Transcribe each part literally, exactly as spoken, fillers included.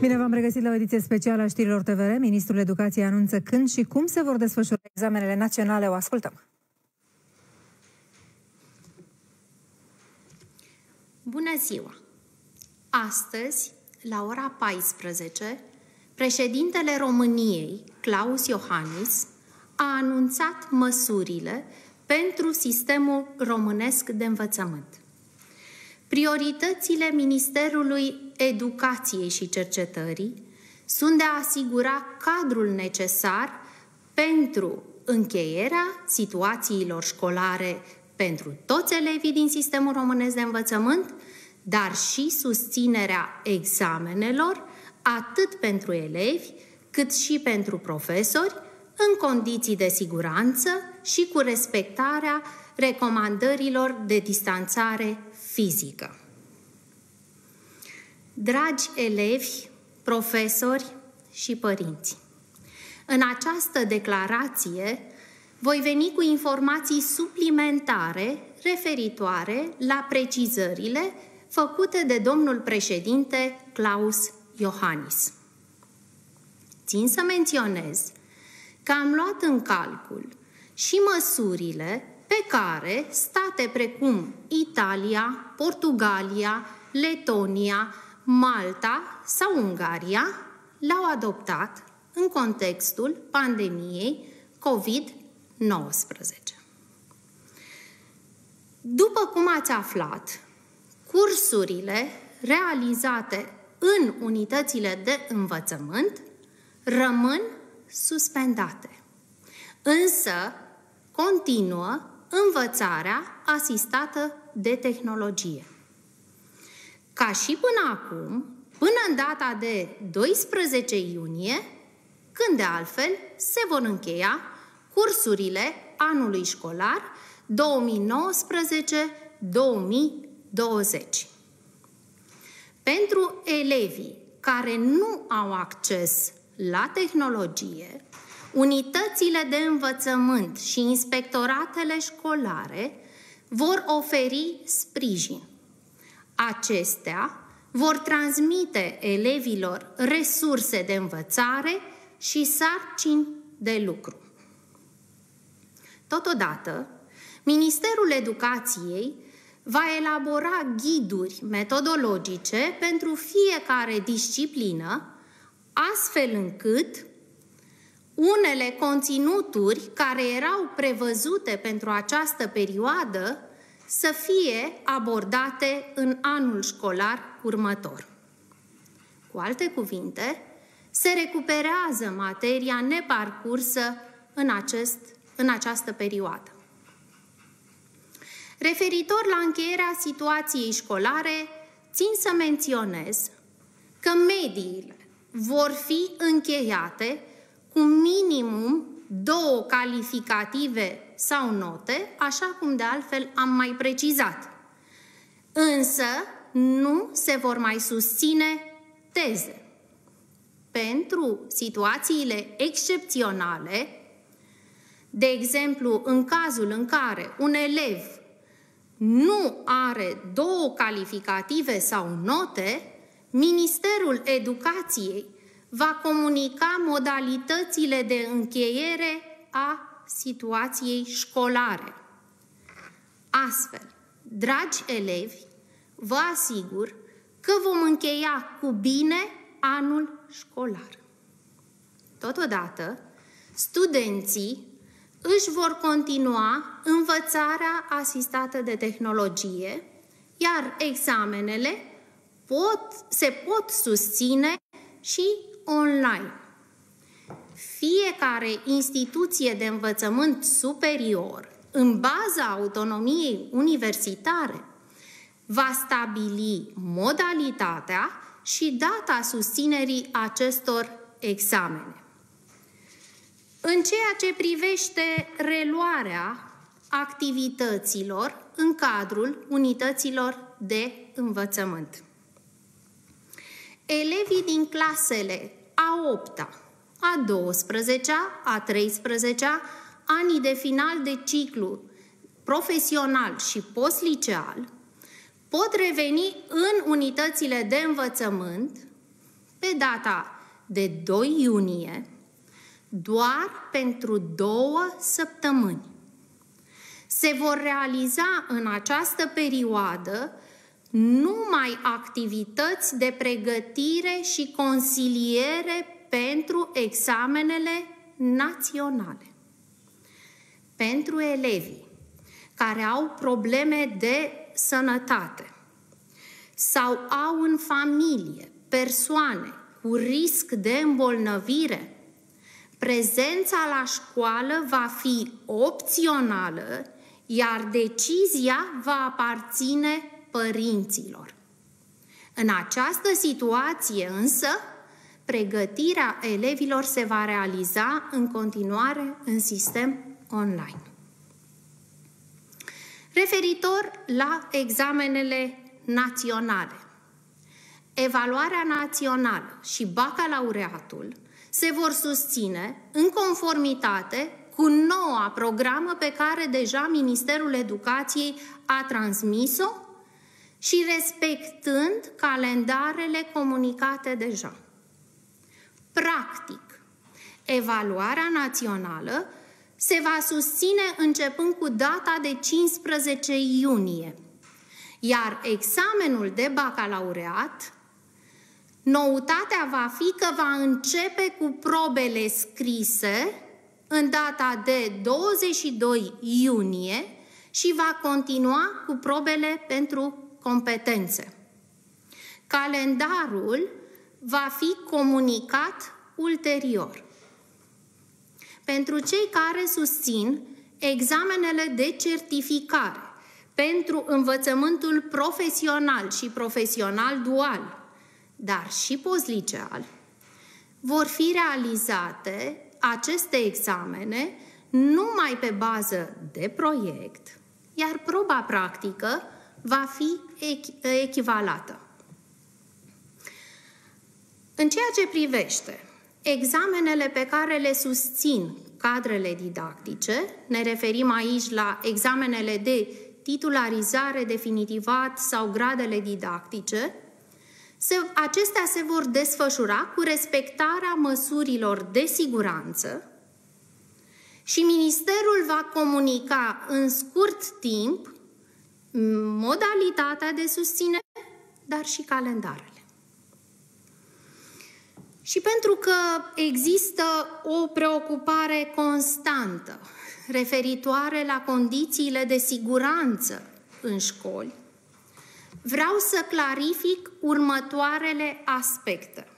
Bine v-am regăsit la o ediție specială a știrilor T V R. Ministrul Educației anunță când și cum se vor desfășura examenele naționale. O ascultăm. Bună ziua! Astăzi, la ora paisprezece, președintele României, Klaus Iohannis, a anunțat măsurile pentru sistemul românesc de învățământ. Prioritățile Ministerului Educației și Cercetării sunt de a asigura cadrul necesar pentru încheierea situațiilor școlare pentru toți elevii din sistemul românesc de învățământ, dar și susținerea examenelor atât pentru elevi cât și pentru profesori, în condiții de siguranță și cu respectarea recomandărilor de distanțare fizică. Dragi elevi, profesori și părinți, în această declarație voi veni cu informații suplimentare referitoare la precizările făcute de domnul președinte Klaus Iohannis. Țin să menționez că am luat în calcul și măsurile pe care state precum Italia, Portugalia, Letonia, Malta sau Ungaria le-au adoptat în contextul pandemiei COVID nouăsprezece. După cum ați aflat, cursurile realizate în unitățile de învățământ rămân suspendate, însă continuă învățarea asistată de tehnologie. Ca și până acum, până în data de doisprezece iunie, când de altfel se vor încheia cursurile anului școlar două mii nouăsprezece două mii douăzeci. Pentru elevii care nu au acces la tehnologie, unitățile de învățământ și inspectoratele școlare vor oferi sprijin. Acestea vor transmite elevilor resurse de învățare și sarcini de lucru. Totodată, Ministerul Educației va elabora ghiduri metodologice pentru fiecare disciplină, astfel încât unele conținuturi care erau prevăzute pentru această perioadă să fie abordate în anul școlar următor. Cu alte cuvinte, se recuperează materia neparcursă în, acest, în această perioadă. Referitor la încheierea situației școlare, țin să menționez că mediile vor fi încheiate cu minimum două calificative sau note, așa cum de altfel am mai precizat. Însă nu se vor mai susține teze. Pentru situațiile excepționale, de exemplu, în cazul în care un elev nu are două calificative sau note, Ministerul Educației va comunica modalitățile de încheiere a situației școlare. Astfel, dragi elevi, vă asigur că vom încheia cu bine anul școlar. Totodată, studenții își vor continua învățarea asistată de tehnologie, iar examenele pot, se pot susține și online. Fiecare instituție de învățământ superior, în baza autonomiei universitare, va stabili modalitatea și data susținerii acestor examene. În ceea ce privește reluarea activităților în cadrul unităților de învățământ, elevii din clasele a opta, a douăsprezecea, a treisprezecea, anii de final de ciclu profesional și postliceal pot reveni în unitățile de învățământ pe data de doi iunie, doar pentru două săptămâni. Se vor realiza în această perioadă numai activități de pregătire și consiliere pentru examenele naționale. Pentru elevii care au probleme de sănătate sau au în familie persoane cu risc de îmbolnăvire, prezența la școală va fi opțională, iar decizia va aparține părinților. În această situație însă, pregătirea elevilor se va realiza în continuare în sistem online. Referitor la examenele naționale, evaluarea națională și bacalaureatul se vor susține în conformitate cu noua programă pe care deja Ministerul Educației a transmis-o și respectând calendarele comunicate deja. Practic, evaluarea națională se va susține începând cu data de cincisprezece iunie, iar examenul de bacalaureat, noutatea va fi că va începe cu probele scrise în data de douăzeci și doi iunie și va continua cu probele pentru competențe. Calendarul va fi comunicat ulterior. Pentru cei care susțin examenele de certificare pentru învățământul profesional și profesional dual, dar și postliceal, vor fi realizate aceste examene numai pe bază de proiect, iar proba practică va fi echivalată. În ceea ce privește examenele pe care le susțin cadrele didactice, ne referim aici la examenele de titularizare, definitivat sau gradele didactice, se, acestea se vor desfășura cu respectarea măsurilor de siguranță și Ministerul va comunica în scurt timp modalitatea de susținere, dar și calendarele. Și pentru că există o preocupare constantă referitoare la condițiile de siguranță în școli, vreau să clarific următoarele aspecte.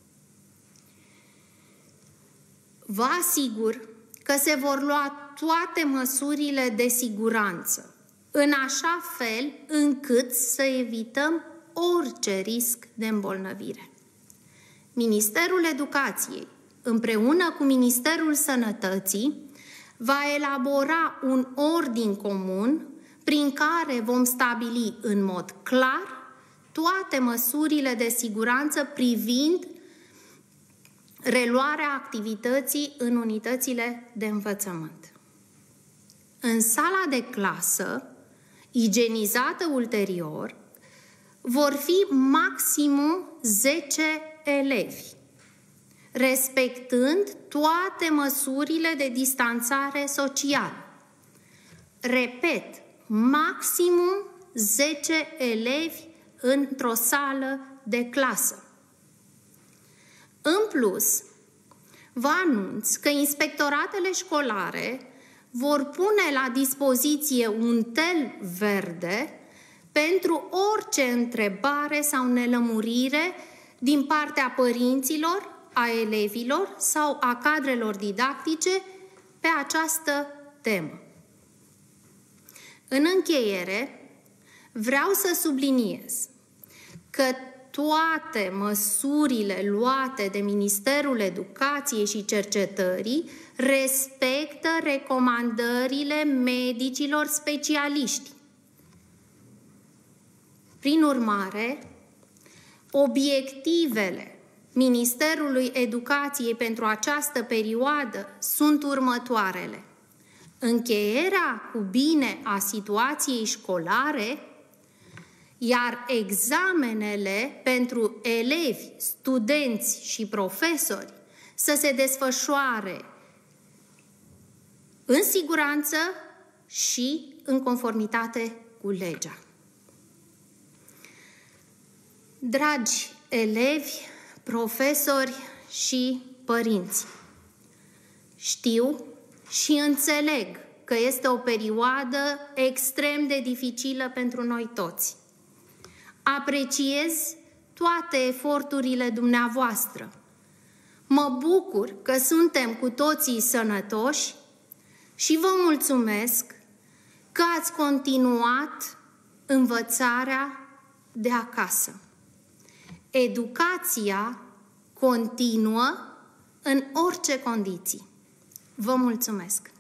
Vă asigur că se vor lua toate măsurile de siguranță, în așa fel încât să evităm orice risc de îmbolnăvire. Ministerul Educației, împreună cu Ministerul Sănătății, va elabora un ordin comun prin care vom stabili în mod clar toate măsurile de siguranță privind reluarea activității în unitățile de învățământ. În sala de clasă, igienizată ulterior, vor fi maximum zece elevi, respectând toate măsurile de distanțare socială. Repet, maximum zece elevi într-o sală de clasă. În plus, vă anunț că inspectoratele școlare vor pune la dispoziție un tel verde pentru orice întrebare sau nelămurire din partea părinților, a elevilor sau a cadrelor didactice pe această temă. În încheiere, vreau să subliniez că toate măsurile luate de Ministerul Educației și Cercetării respectă recomandările medicilor specialiști. Prin urmare, obiectivele Ministerului Educației pentru această perioadă sunt următoarele: încheierea cu bine a situației școlare, iar examenele pentru elevi, studenți și profesori să se desfășoare în siguranță și în conformitate cu legea. Dragi elevi, profesori și părinți, știu și înțeleg că este o perioadă extrem de dificilă pentru noi toți. Apreciez toate eforturile dumneavoastră. Mă bucur că suntem cu toții sănătoși și vă mulțumesc că ați continuat învățarea de acasă. Educația continuă în orice condiții. Vă mulțumesc!